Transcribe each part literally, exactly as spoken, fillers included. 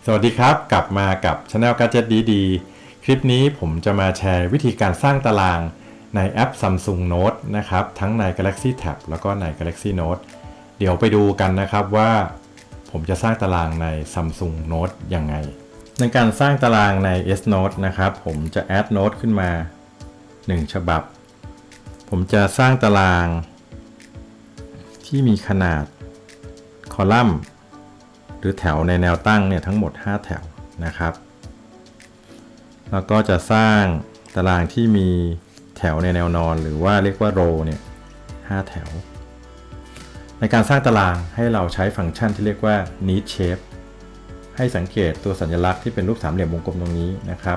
สวัสดีครับกลับมากับ Channel Gadget ดีๆคลิปนี้ผมจะมาแชร์วิธีการสร้างตารางในแอป Samsung Note นะครับทั้งใน Galaxy Tab แล้วก็ใน Galaxy Note เดี๋ยวไปดูกันนะครับว่าผมจะสร้างตารางใน Samsung Note ยังไงในการสร้างตารางใน S Note นะครับผมจะ add note ขึ้นมาหนึ่งฉบับผมจะสร้างตารางที่มีขนาดคอลัมน์หรือแถวในแนวตั้งเนี่ยทั้งหมดห้าแถวนะครับแล้วก็จะสร้างตารางที่มีแถวในแนวนอนหรือว่าเรียกว่าโรเนี่ยห้าแถวในการสร้างตารางให้เราใช้ฟังก์ชันที่เรียกว่า need shape ให้สังเกตตัวสัญลักษณ์ที่เป็นรูปสามเหลี่ยมวงกลมตรงนี้นะครับ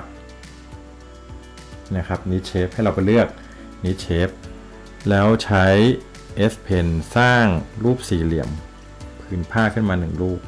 นะครับ need shape ให้เราไปเลือก need shape แล้วใช้ S Pen สร้างรูปสี่เหลี่ยมผืนผ้าขึ้นมาหนึ่งรูป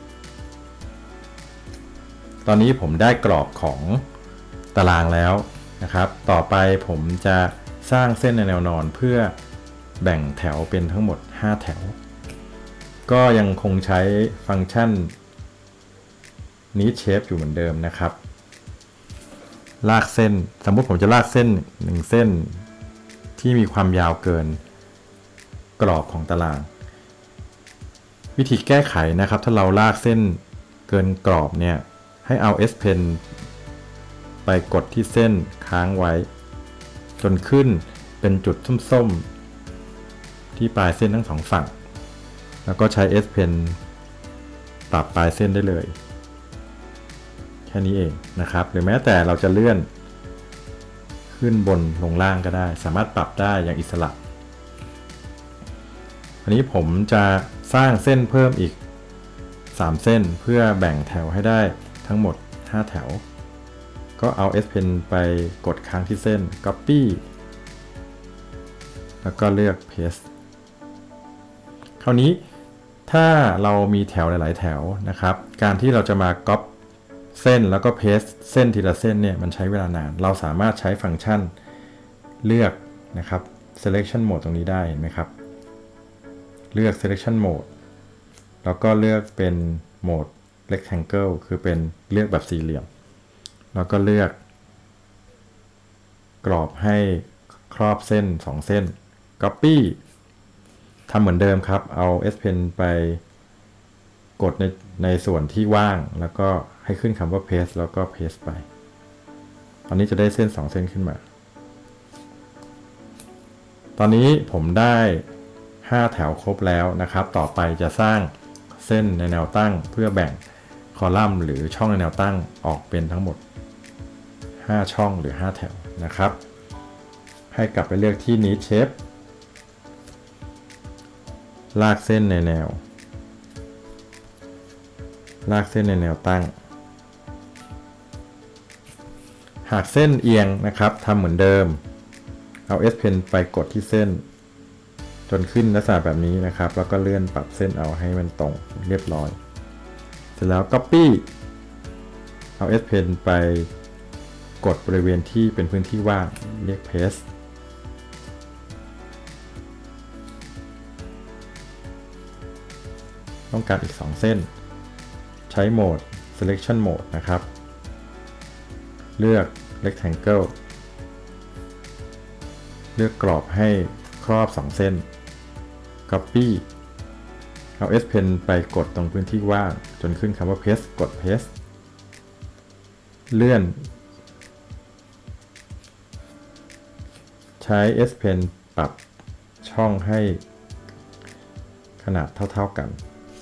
ตอนนี้ผมได้กรอบของตารางแล้วนะครับต่อไปผมจะสร้างเส้นในแนวนอนเพื่อแบ่งแถวเป็นทั้งหมดห้าแถวก็ยังคงใช้ฟังก์ชัน need shape อยู่เหมือนเดิมนะครับลากเส้นสมมุติผมจะลากเส้นหนึ่งเส้นที่มีความยาวเกินกรอบของตารางวิธีแก้ไขนะครับถ้าเราลากเส้นเกินกรอบเนี่ยให้เอา S Pen ไปกดที่เส้นค้างไว้จนขึ้นเป็นจุดส้มๆที่ปลายเส้นทั้งสองฝั่งแล้วก็ใช้ S Pen ปรับปลายเส้นได้เลยแค่นี้เองนะครับหรือแม้แต่เราจะเลื่อนขึ้นบนลงล่างก็ได้สามารถปรับได้อย่างอิสระอันนี้ผมจะสร้างเส้นเพิ่มอีกสามเส้นเพื่อแบ่งแถวให้ได้ทั้งหมดห้าแถวก็เอา S Pen ไปกดค้างที่เส้น Copy แล้วก็เลือก Paste คราวนี้ถ้าเรามีแถวหลายๆแถวนะครับการที่เราจะมา Copy เส้นแล้วก็ Paste เส้นทีละเส้นเนี่ยมันใช้เวลานานเราสามารถใช้ฟังก์ชันเลือกนะครับ Selection Mode ตรงนี้ได้เห็นไหมครับเลือก Selection Mode แล้วก็เลือกเป็นโหมด Rectangle คือเป็นเลือกแบบสี่เหลี่ยมแล้วก็เลือกกรอบให้ครอบเส้นสองเส้น Copy ทำเหมือนเดิมครับเอา S Pen ไปกดในในส่วนที่ว่างแล้วก็ให้ขึ้นคำว่า Paste แล้วก็ Paste ไปตอนนี้จะได้เส้นสองเส้นขึ้นมาตอนนี้ผมได้ห้าแถวครบแล้วนะครับต่อไปจะสร้างเส้นในแนวตั้งเพื่อแบ่งคอลัมน์หรือช่องในแนวตั้งออกเป็นทั้งหมดห้าช่องหรือห้าแถวนะครับให้กลับไปเลือกที่ need shape ลากเส้นในแนวลากเส้นในแนวตั้งหากเส้นเอียงนะครับทำเหมือนเดิมเอา S Pen ไปกดที่เส้นจนขึ้นลักษณะแบบนี้นะครับแล้วก็เลื่อนปรับเส้นเอาให้มันตรงเรียบร้อยเสร็จแล้ว Copy เอา S Pen ไปกดบริเวณที่เป็นพื้นที่ว่างเรียก Paste ต้องการอีกสองเส้นใช้โหมด Selection Mode นะครับเลือก Rectangle เลือกกรอบให้ครอบสองเส้น Copy เอา S Pen ไปกดตรงพื้นที่ว่างจนขึ้นคำว่า Paste กด Paste เลื่อนใช้ S Pen ปรับช่องให้ขนาดเท่าๆกัน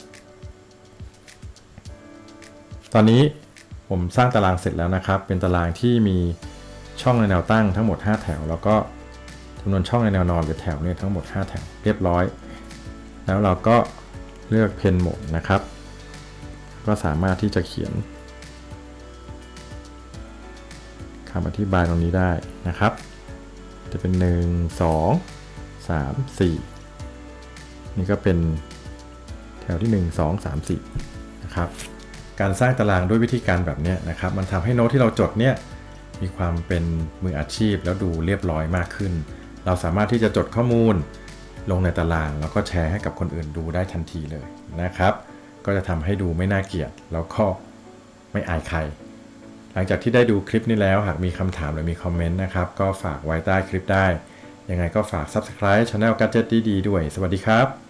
ตอนนี้ผมสร้างตารางเสร็จแล้วนะครับเป็นตารางที่มีช่องในแนวตั้งทั้งหมดห้าแถวแล้วก็จำนวนช่องในแนวนอนหรือแถวเนี่ยทั้งหมดห้าแถวเรียบร้อยแล้วเราก็เลือก Pen Mode นะครับก็สามารถที่จะเขียนคำอธิบายตรงนี้ได้นะครับจะเป็นหนึ่ง สอง สาม สี่นี่ก็เป็นแถวที่หนึ่ง สอง สาม สี่นะครับการสร้างตารางด้วยวิธีการแบบนี้นะครับมันทำให้โน้ตที่เราจดเนี่ยมีความเป็นมืออาชีพแล้วดูเรียบร้อยมากขึ้นเราสามารถที่จะจดข้อมูลลงในตารางแล้วก็แชร์ให้กับคนอื่นดูได้ทันทีเลยนะครับก็จะทำให้ดูไม่น่าเกลียดแล้วก็ไม่อายใครหลังจากที่ได้ดูคลิปนี้แล้วหากมีคำถามหรือมีคอมเมนต์นะครับก็ฝากไว้ใต้คลิปได้ยังไงก็ฝาก Subscribe Channel Gadget ดีๆด้วยสวัสดีครับ